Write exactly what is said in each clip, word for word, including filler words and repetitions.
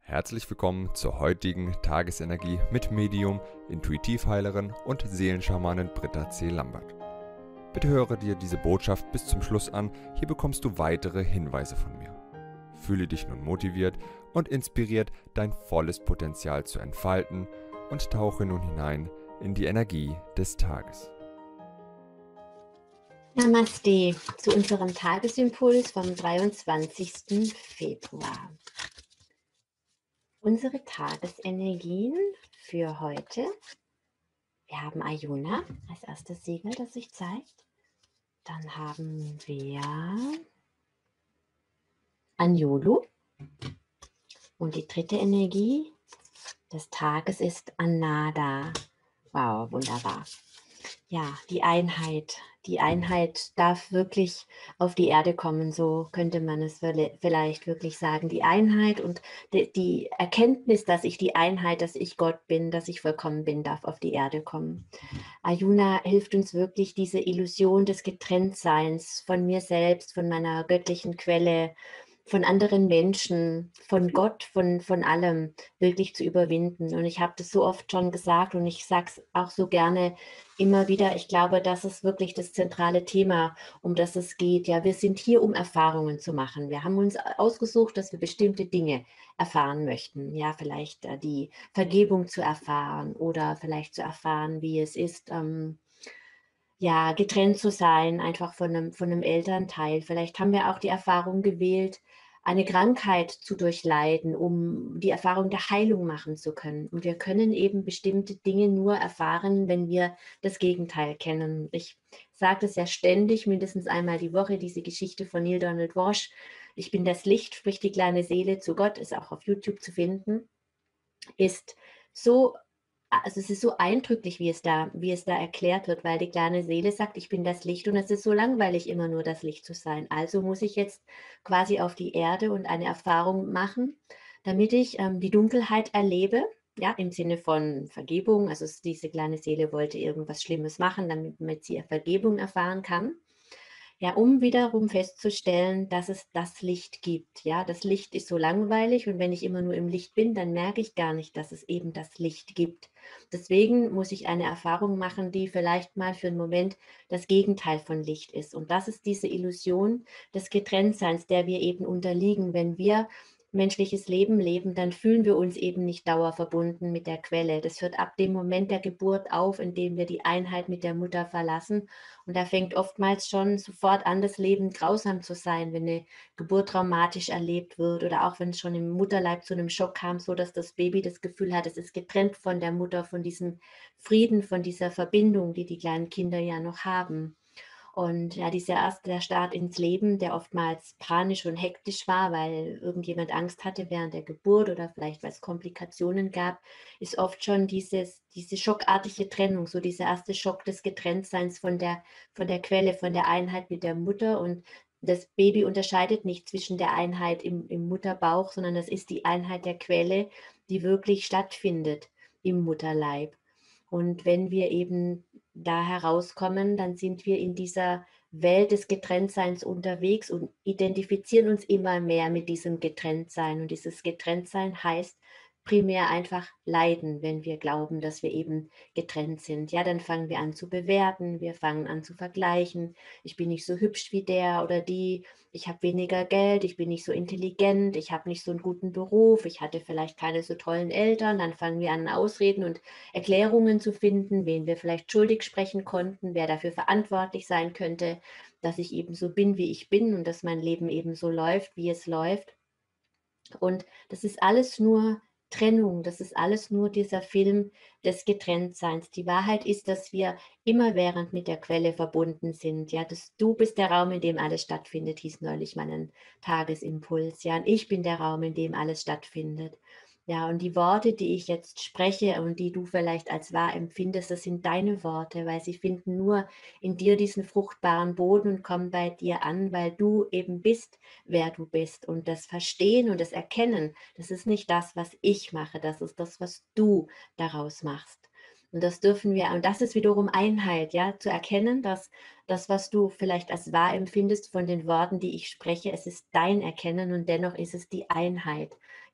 Herzlich willkommen zur heutigen Tagesenergie mit Medium, Intuitivheilerin und Seelenschamanin Britta C. Lambert. Bitte höre dir diese Botschaft bis zum Schluss an, hier bekommst du weitere Hinweise von mir. Fühle dich nun motiviert und inspiriert, dein volles Potenzial zu entfalten und tauche nun hinein in die Energie des Tages. Namaste zu unserem Tagesimpuls vom dreiundzwanzigsten Februar. Unsere Tagesenergien für heute. Wir haben Ayuna als erstes Siegel, das sich zeigt. Dann haben wir Anjulu. Und die dritte Energie des Tages ist Anada. Wow, wunderbar. Ja, die Einheit. Die Einheit darf wirklich auf die Erde kommen, so könnte man es vielleicht wirklich sagen. Die Einheit und die, die Erkenntnis, dass ich die Einheit, dass ich Gott bin, dass ich vollkommen bin, darf auf die Erde kommen. Ayuna hilft uns wirklich, diese Illusion des Getrenntseins von mir selbst, von meiner göttlichen Quelle, von anderen Menschen, von Gott, von, von allem wirklich zu überwinden. Und ich habe das so oft schon gesagt und ich sage es auch so gerne immer wieder. Ich glaube, das ist wirklich das zentrale Thema, um das es geht. Ja, wir sind hier, um Erfahrungen zu machen. Wir haben uns ausgesucht, dass wir bestimmte Dinge erfahren möchten. Ja, vielleicht äh, die Vergebung zu erfahren oder vielleicht zu erfahren, wie es ist, ähm, ja, getrennt zu sein, einfach von einem, von einem Elternteil. Vielleicht haben wir auch die Erfahrung gewählt, eine Krankheit zu durchleiden, um die Erfahrung der Heilung machen zu können. Und wir können eben bestimmte Dinge nur erfahren, wenn wir das Gegenteil kennen. Ich sage das ja ständig, mindestens einmal die Woche, diese Geschichte von Neil Donald Walsh. Ich bin das Licht, spricht die kleine Seele zu Gott, ist auch auf YouTube zu finden, ist so. Also es ist so eindrücklich, wie es da, wie es da erklärt wird, weil die kleine Seele sagt, ich bin das Licht und es ist so langweilig, immer nur das Licht zu sein. Also muss ich jetzt quasi auf die Erde und eine Erfahrung machen, damit ich ähm, die Dunkelheit erlebe, ja, im Sinne von Vergebung. Also es, diese kleine Seele wollte irgendwas Schlimmes machen, damit, damit sie Vergebung erfahren kann. Ja, um wiederum festzustellen, dass es das Licht gibt. Ja, das Licht ist so langweilig und wenn ich immer nur im Licht bin, dann merke ich gar nicht, dass es eben das Licht gibt. Deswegen muss ich eine Erfahrung machen, die vielleicht mal für einen Moment das Gegenteil von Licht ist. Und das ist diese Illusion des Getrenntseins, der wir eben unterliegen. Wenn wir menschliches Leben leben, dann fühlen wir uns eben nicht dauerverbunden mit der Quelle. Das hört ab dem Moment der Geburt auf, in dem wir die Einheit mit der Mutter verlassen. Und da fängt oftmals schon sofort an, das Leben grausam zu sein, wenn eine Geburt traumatisch erlebt wird oder auch wenn es schon im Mutterleib zu einem Schock kam, so dass das Baby das Gefühl hat, es ist getrennt von der Mutter, von diesem Frieden, von dieser Verbindung, die die kleinen Kinder ja noch haben. Und ja, dieser erste der Start ins Leben, der oftmals panisch und hektisch war, weil irgendjemand Angst hatte während der Geburt oder vielleicht weil es Komplikationen gab, ist oft schon dieses, diese schockartige Trennung, so dieser erste Schock des Getrenntseins von der, von der Quelle, von der Einheit mit der Mutter. Und das Baby unterscheidet nicht zwischen der Einheit im, im Mutterbauch, sondern das ist die Einheit der Quelle, die wirklich stattfindet im Mutterleib. Und wenn wir eben da herauskommen, dann sind wir in dieser Welt des Getrenntseins unterwegs und identifizieren uns immer mehr mit diesem Getrenntsein. Und dieses Getrenntsein heißt primär einfach leiden, wenn wir glauben, dass wir eben getrennt sind. Ja, dann fangen wir an zu bewerten, wir fangen an zu vergleichen. Ich bin nicht so hübsch wie der oder die, ich habe weniger Geld, ich bin nicht so intelligent, ich habe nicht so einen guten Beruf, ich hatte vielleicht keine so tollen Eltern. Dann fangen wir an, Ausreden und Erklärungen zu finden, wen wir vielleicht schuldig sprechen konnten, wer dafür verantwortlich sein könnte, dass ich eben so bin, wie ich bin und dass mein Leben eben so läuft, wie es läuft. Und das ist alles nur Trennung, das ist alles nur dieser Film des Getrenntseins. Die Wahrheit ist, dass wir immerwährend mit der Quelle verbunden sind. Ja, dass du bist der Raum, in dem alles stattfindet, hieß neulich meinen Tagesimpuls. Ja, und ich bin der Raum, in dem alles stattfindet. Ja, und die Worte, die ich jetzt spreche und die du vielleicht als wahr empfindest, das sind deine Worte, weil sie finden nur in dir diesen fruchtbaren Boden und kommen bei dir an, weil du eben bist, wer du bist. Und das Verstehen und das Erkennen, das ist nicht das, was ich mache, das ist das, was du daraus machst. Und das dürfen wir, und das ist wiederum Einheit, ja, zu erkennen, dass das, was du vielleicht als wahr empfindest von den Worten, die ich spreche, es ist dein Erkennen und dennoch ist es die Einheit.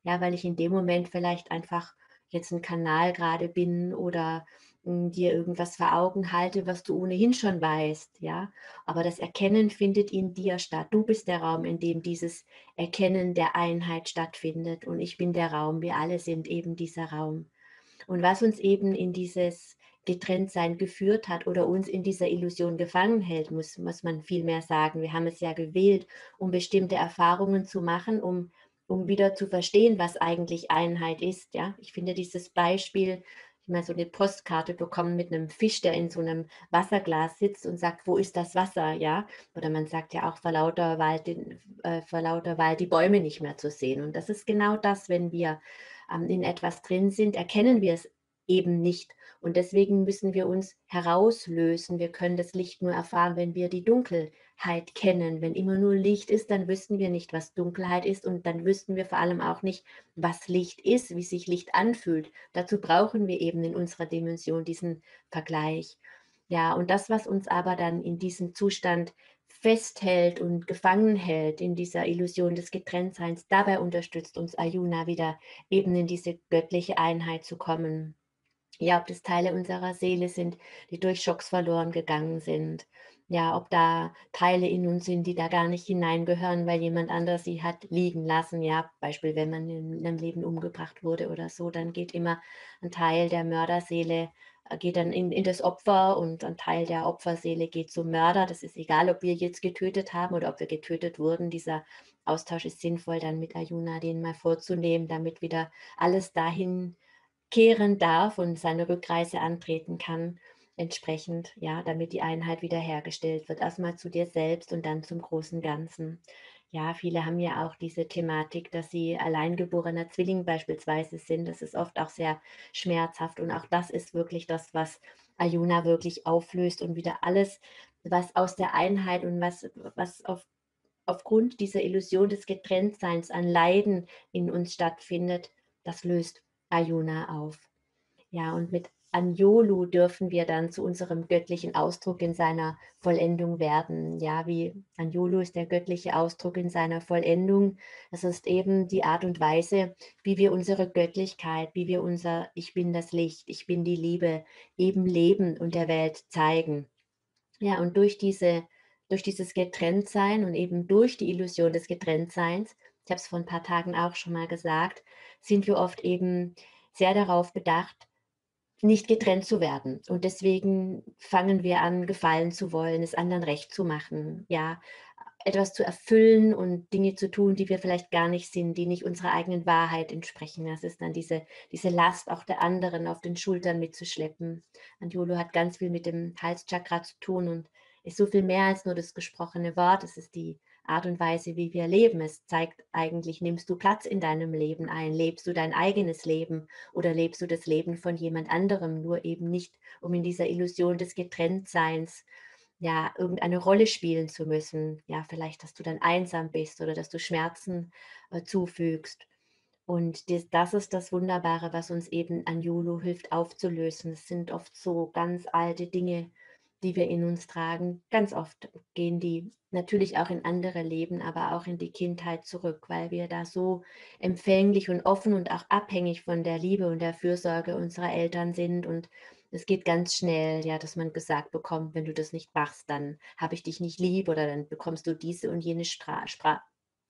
Ja, weil ich in dem Moment vielleicht einfach jetzt ein Kanal gerade bin oder, hm, dir irgendwas vor Augen halte, was du ohnehin schon weißt, ja? Aber das Erkennen findet in dir statt. Du bist der Raum, in dem dieses Erkennen der Einheit stattfindet und ich bin der Raum. Wir alle sind eben dieser Raum. Und was uns eben in dieses Getrenntsein geführt hat oder uns in dieser Illusion gefangen hält, muss, muss man vielmehr sagen. Wir haben es ja gewählt, um bestimmte Erfahrungen zu machen, um, um wieder zu verstehen, was eigentlich Einheit ist. Ja? Ich finde dieses Beispiel, ich mal so eine Postkarte bekommen mit einem Fisch, der in so einem Wasserglas sitzt und sagt, wo ist das Wasser? Ja? Oder man sagt ja auch vor lauter Wald, den, äh, vor lauter Wald die Bäume nicht mehr zu sehen. Und das ist genau das, wenn wir ähm, in etwas drin sind, erkennen wir es eben nicht. Und deswegen müssen wir uns herauslösen. Wir können das Licht nur erfahren, wenn wir die Dunkelheit kennen. Wenn immer nur Licht ist, dann wüssten wir nicht, was Dunkelheit ist. Und dann wüssten wir vor allem auch nicht, was Licht ist, wie sich Licht anfühlt. Dazu brauchen wir eben in unserer Dimension diesen Vergleich. Ja, und das, was uns aber dann in diesem Zustand festhält und gefangen hält, in dieser Illusion des Getrenntseins, dabei unterstützt uns Ayuna wieder eben in diese göttliche Einheit zu kommen. Ja, ob das Teile unserer Seele sind, die durch Schocks verloren gegangen sind. Ja, ob da Teile in uns sind, die da gar nicht hineingehören, weil jemand anders sie hat liegen lassen. Ja, Beispiel, wenn man in einem Leben umgebracht wurde oder so, dann geht immer ein Teil der Mörderseele, äh, geht dann in, in das Opfer und ein Teil der Opferseele geht zum Mörder. Das ist egal, ob wir jetzt getötet haben oder ob wir getötet wurden. Dieser Austausch ist sinnvoll, dann mit Ayuna den mal vorzunehmen, damit wieder alles dahin kehren darf und seine Rückreise antreten kann, entsprechend, ja, damit die Einheit wiederhergestellt wird. Erstmal zu dir selbst und dann zum großen Ganzen. Ja, viele haben ja auch diese Thematik, dass sie alleingeborener Zwilling beispielsweise sind. Das ist oft auch sehr schmerzhaft und auch das ist wirklich das, was Ayuna wirklich auflöst und wieder alles, was aus der Einheit und was, was auf, aufgrund dieser Illusion des Getrenntseins an Leiden in uns stattfindet, das löst Ayuna auf. Ja, und mit Anjolu dürfen wir dann zu unserem göttlichen Ausdruck in seiner Vollendung werden. Ja, wie Anjolu ist der göttliche Ausdruck in seiner Vollendung. Das ist eben die Art und Weise, wie wir unsere Göttlichkeit, wie wir unser Ich bin das Licht, ich bin die Liebe eben leben und der Welt zeigen. Ja, und durch diese durch dieses Getrenntsein und eben durch die Illusion des Getrenntseins, ich habe es vor ein paar Tagen auch schon mal gesagt, sind wir oft eben sehr darauf bedacht, nicht getrennt zu werden. Und deswegen fangen wir an, gefallen zu wollen, es anderen recht zu machen, ja, etwas zu erfüllen und Dinge zu tun, die wir vielleicht gar nicht sind, die nicht unserer eigenen Wahrheit entsprechen. Das ist dann diese diese Last auch der anderen auf den Schultern mitzuschleppen. Anjolo hat ganz viel mit dem Halschakra zu tun und ist so viel mehr als nur das gesprochene Wort. Es ist die Art und Weise, wie wir leben. Es zeigt eigentlich, nimmst du Platz in deinem Leben ein? Lebst du dein eigenes Leben oder lebst du das Leben von jemand anderem? Nur eben nicht, um in dieser Illusion des Getrenntseins ja, irgendeine Rolle spielen zu müssen. Ja, vielleicht, dass du dann einsam bist oder dass du Schmerzen äh, zufügst. Und das, das ist das Wunderbare, was uns eben an Yulu hilft aufzulösen. Es sind oft so ganz alte Dinge, die wir in uns tragen. Ganz oft gehen die natürlich auch in andere Leben, aber auch in die Kindheit zurück, weil wir da so empfänglich und offen und auch abhängig von der Liebe und der Fürsorge unserer Eltern sind. Und es geht ganz schnell, ja, dass man gesagt bekommt, wenn du das nicht machst, dann habe ich dich nicht lieb oder dann bekommst du diese und jene Stra Spra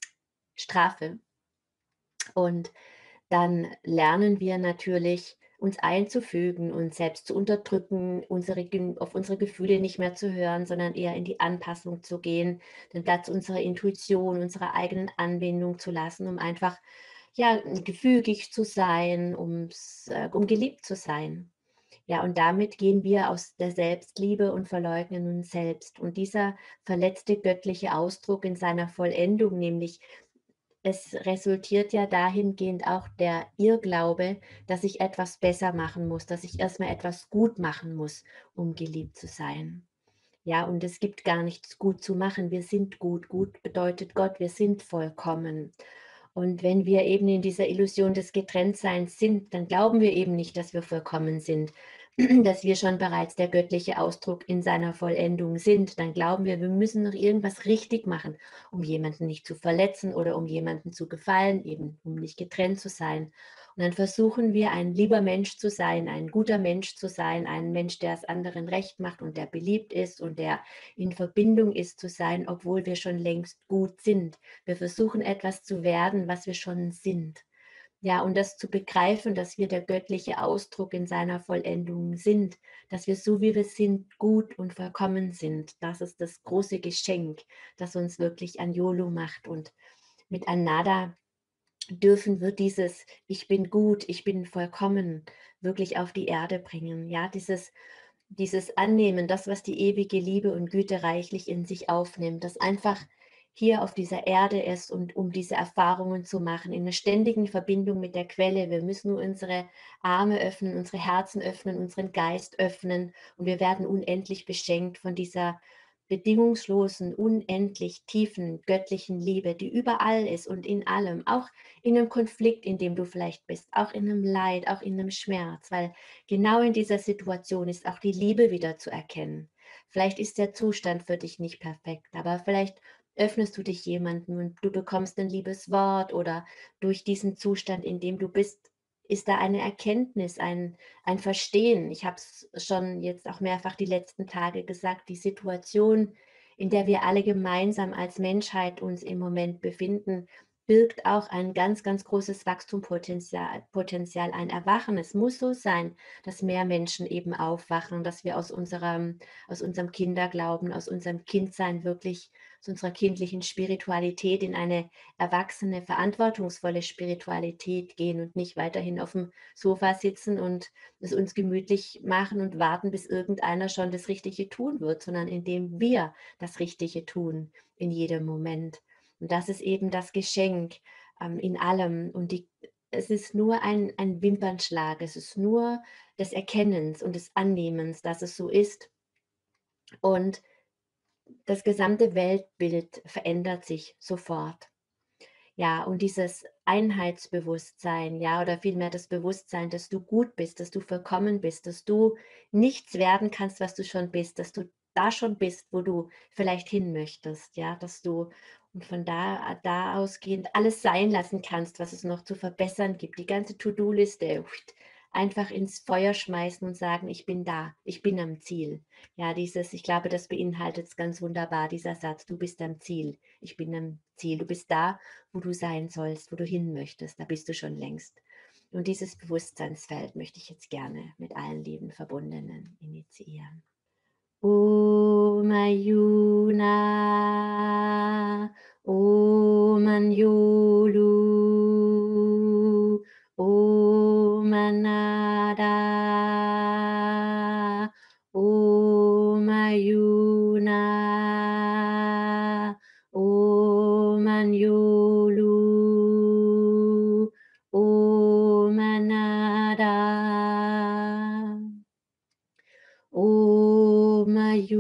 Strafe. Und dann lernen wir natürlich, uns einzufügen, uns selbst zu unterdrücken, unsere, auf unsere Gefühle nicht mehr zu hören, sondern eher in die Anpassung zu gehen, den Platz unserer Intuition, unserer eigenen Anbindung zu lassen, um einfach ja, gefügig zu sein, ums, äh, um geliebt zu sein. Ja, und damit gehen wir aus der Selbstliebe und verleugnen uns selbst. Und dieser verletzte göttliche Ausdruck in seiner Vollendung, nämlich es resultiert ja dahingehend auch der Irrglaube, dass ich etwas besser machen muss, dass ich erstmal etwas gut machen muss, um geliebt zu sein. Ja, und es gibt gar nichts gut zu machen. Wir sind gut. Gut bedeutet Gott, wir sind vollkommen. Und wenn wir eben in dieser Illusion des Getrenntseins sind, dann glauben wir eben nicht, dass wir vollkommen sind, dass wir schon bereits der göttliche Ausdruck in seiner Vollendung sind. Dann glauben wir, wir müssen noch irgendwas richtig machen, um jemanden nicht zu verletzen oder um jemanden zu gefallen, eben um nicht getrennt zu sein. Und dann versuchen wir, ein lieber Mensch zu sein, ein guter Mensch zu sein, ein Mensch, der es anderen recht macht und der beliebt ist und der in Verbindung ist zu sein, obwohl wir schon längst gut sind. Wir versuchen etwas zu werden, was wir schon sind. Ja, und das zu begreifen, dass wir der göttliche Ausdruck in seiner Vollendung sind, dass wir so wie wir sind, gut und vollkommen sind. Das ist das große Geschenk, das uns wirklich an YOLO macht. Und mit Anada dürfen wir dieses Ich bin gut, ich bin vollkommen wirklich auf die Erde bringen. Ja, dieses, dieses Annehmen, das, was die ewige Liebe und Güte reichlich in sich aufnimmt, das einfach hier auf dieser Erde ist und um diese Erfahrungen zu machen, in einer ständigen Verbindung mit der Quelle. Wir müssen nur unsere Arme öffnen, unsere Herzen öffnen, unseren Geist öffnen und wir werden unendlich beschenkt von dieser bedingungslosen, unendlich tiefen, göttlichen Liebe, die überall ist und in allem, auch in einem Konflikt, in dem du vielleicht bist, auch in einem Leid, auch in einem Schmerz, weil genau in dieser Situation ist auch die Liebe wieder zu erkennen. Vielleicht ist der Zustand für dich nicht perfekt, aber vielleicht öffnest du dich jemandem und du bekommst ein liebes Wort oder durch diesen Zustand, in dem du bist, ist da eine Erkenntnis, ein, ein Verstehen. Ich habe es schon jetzt auch mehrfach die letzten Tage gesagt, die Situation, in der wir alle gemeinsam als Menschheit uns im Moment befinden, birgt auch ein ganz, ganz großes Wachstumspotenzial, Potenzial, ein Erwachen. Es muss so sein, dass mehr Menschen eben aufwachen, dass wir aus unserem, aus unserem Kinderglauben, aus unserem Kindsein wirklich, aus unserer kindlichen Spiritualität in eine erwachsene, verantwortungsvolle Spiritualität gehen und nicht weiterhin auf dem Sofa sitzen und es uns gemütlich machen und warten, bis irgendeiner schon das Richtige tun wird, sondern indem wir das Richtige tun in jedem Moment. Und das ist eben das Geschenk ähm, in allem. Und die, es ist nur ein, ein Wimpernschlag, es ist nur des Erkennens und des Annehmens, dass es so ist. Und das gesamte Weltbild verändert sich sofort. Ja, und dieses Einheitsbewusstsein, ja, oder vielmehr das Bewusstsein, dass du gut bist, dass du vollkommen bist, dass du nichts werden kannst, was du schon bist, dass du da schon bist, wo du vielleicht hin möchtest, ja, dass du und von da, da ausgehend alles sein lassen kannst, was es noch zu verbessern gibt, die ganze To-Do-Liste einfach ins Feuer schmeißen und sagen, ich bin da, ich bin am Ziel. Ja, dieses, ich glaube, das beinhaltet es ganz wunderbar, dieser Satz, du bist am Ziel, ich bin am Ziel, du bist da, wo du sein sollst, wo du hin möchtest, da bist du schon längst. Und dieses Bewusstseinsfeld möchte ich jetzt gerne mit allen lieben Verbundenen initiieren. Om Ayuna, Om Anyulu, Om Anada, Om Ayuna, Om Anyulu, Om Anada, Om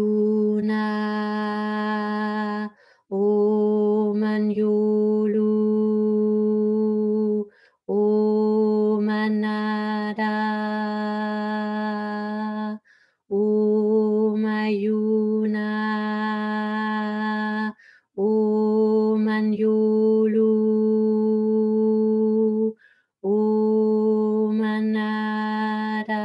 Ayuna, Om Anyulu, Om Anada, Om Ayuna, Om Anyulu, Om Anada.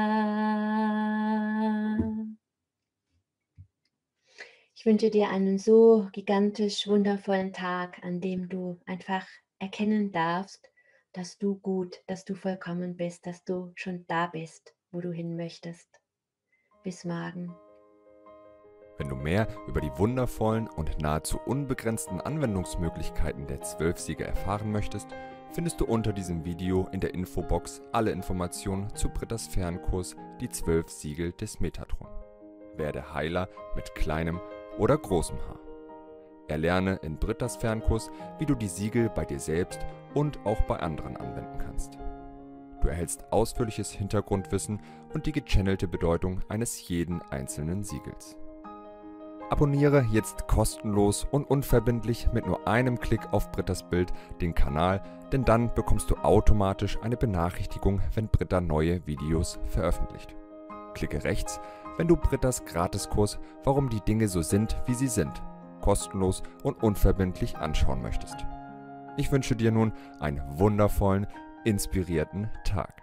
Ich wünsche dir einen so gigantisch wundervollen Tag, an dem du einfach erkennen darfst, dass du gut, dass du vollkommen bist, dass du schon da bist, wo du hin möchtest. Bis morgen. Wenn du mehr über die wundervollen und nahezu unbegrenzten Anwendungsmöglichkeiten der zwölf Siegel erfahren möchtest, findest du unter diesem Video in der Infobox alle Informationen zu Brittas Fernkurs Die zwölf Siegel des Metatron. Werde Heiler mit kleinem oder großem H. Erlerne in Brittas Fernkurs, wie du die Siegel bei dir selbst und auch bei anderen anwenden kannst. Du erhältst ausführliches Hintergrundwissen und die gechannelte Bedeutung eines jeden einzelnen Siegels. Abonniere jetzt kostenlos und unverbindlich mit nur einem Klick auf Brittas Bild den Kanal, denn dann bekommst du automatisch eine Benachrichtigung, wenn Britta neue Videos veröffentlicht. Klicke rechts, wenn du Brittas Gratiskurs Warum die Dinge so sind, wie sie sind, kostenlos und unverbindlich anschauen möchtest. Ich wünsche dir nun einen wundervollen, inspirierten Tag.